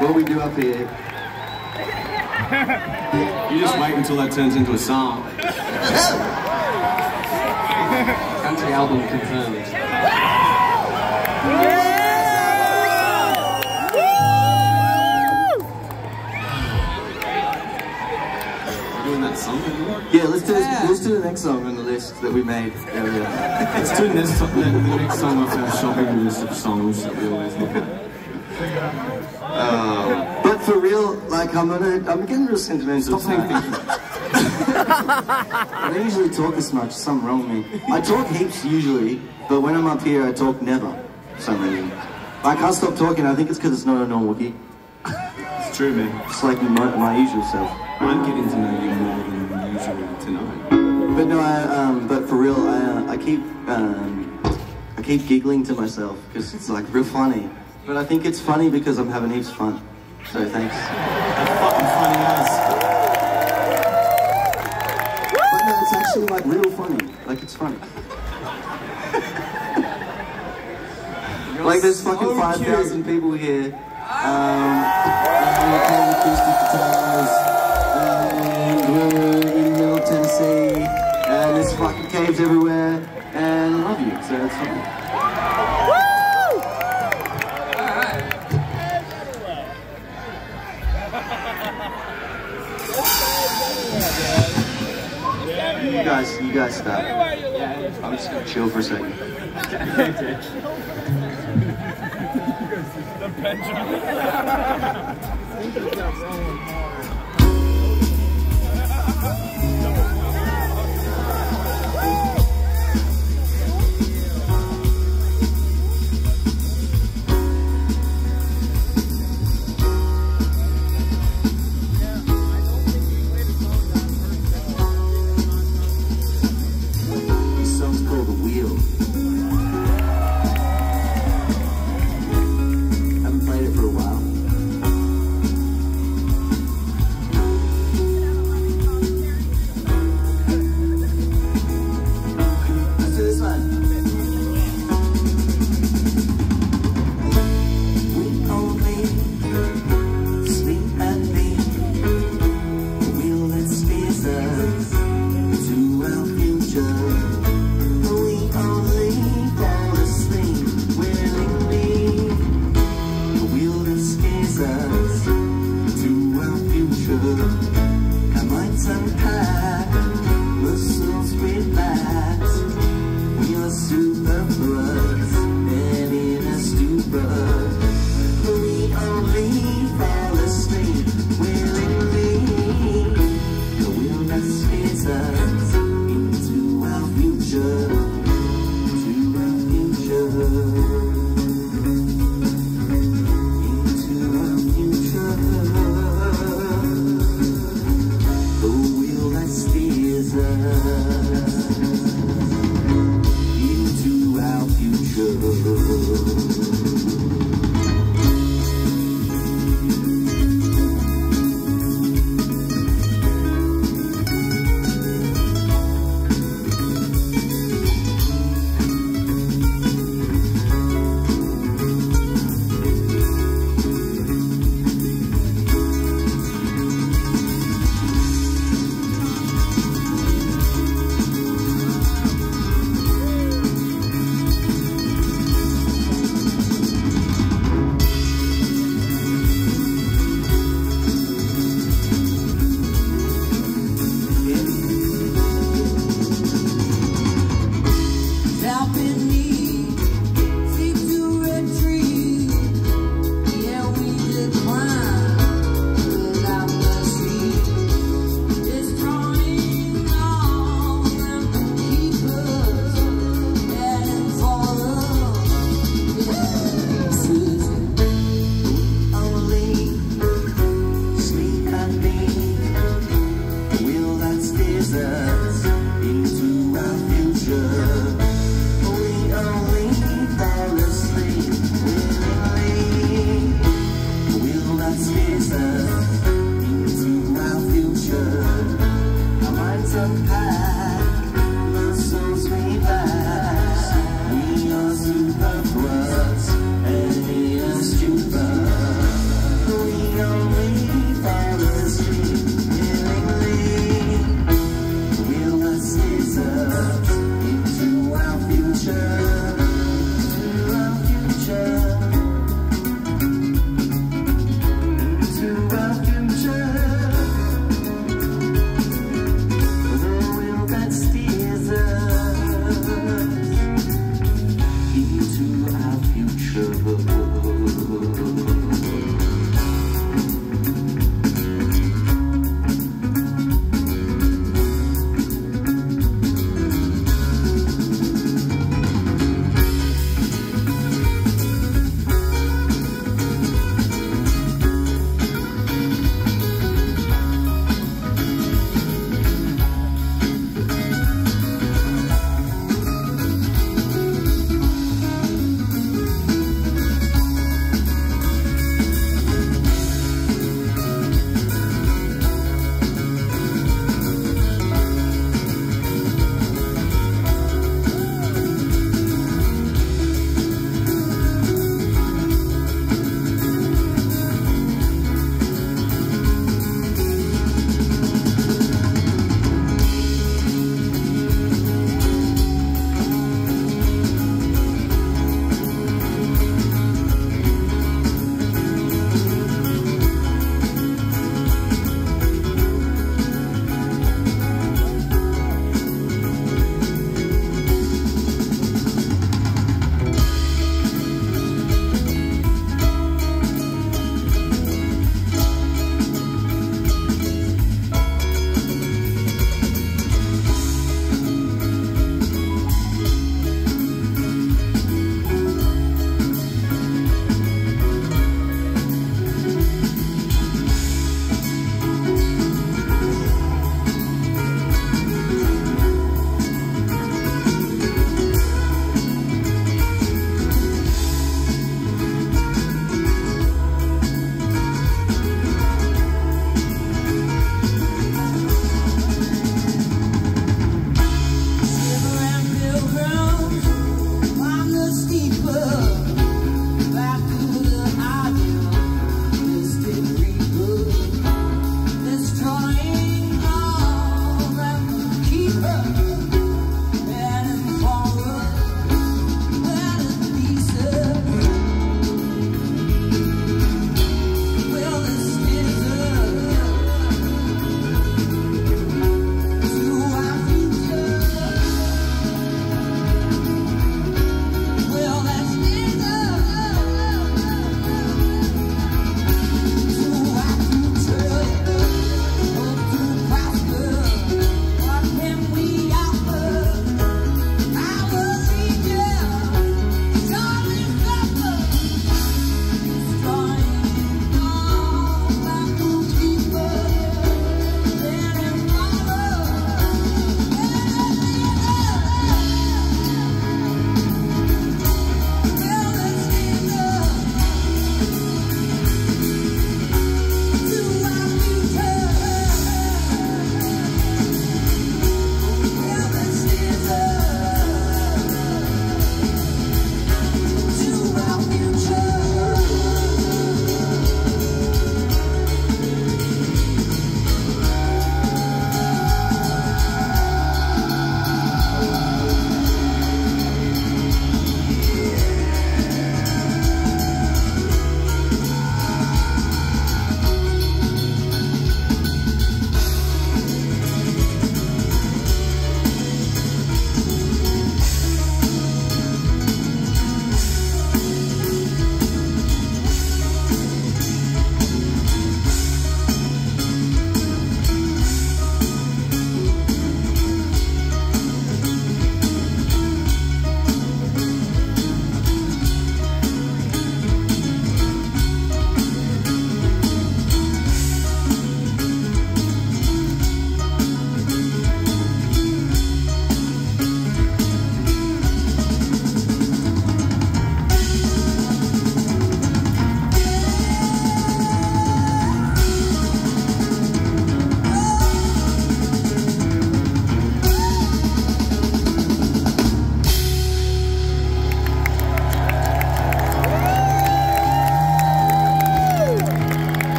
what we do up here. You just wait until that turns into a song. Country album confirmed. Doing that song? Yeah, let's do the next song on the list that we made earlier. Let's do the next song off our shopping list of songs that we always look at. But for real, like I'm getting real sentimental. Stop saying things. I don't usually talk this much. Something wrong with me. I talk heaps usually, but when I'm up here, I talk never. For some reason. I can't stop talking. I think it's because it's not a normal gig. It's true, man. It's like my usual self. I'm getting to know you more than usual tonight. But no, but for real, I keep giggling to myself because it's like real funny. But I think it's funny because I'm having heaps of fun. So thanks. That's fucking funny ass. But no, it's actually like real funny. Like it's funny. Like there's fucking 5,000 people here. We're playing acoustic guitars. And we're in Middle Tennessee. And there's fucking caves everywhere. And I love you. So it's fun. You guys stop. I'm just gonna chill for a second. The Benjamin.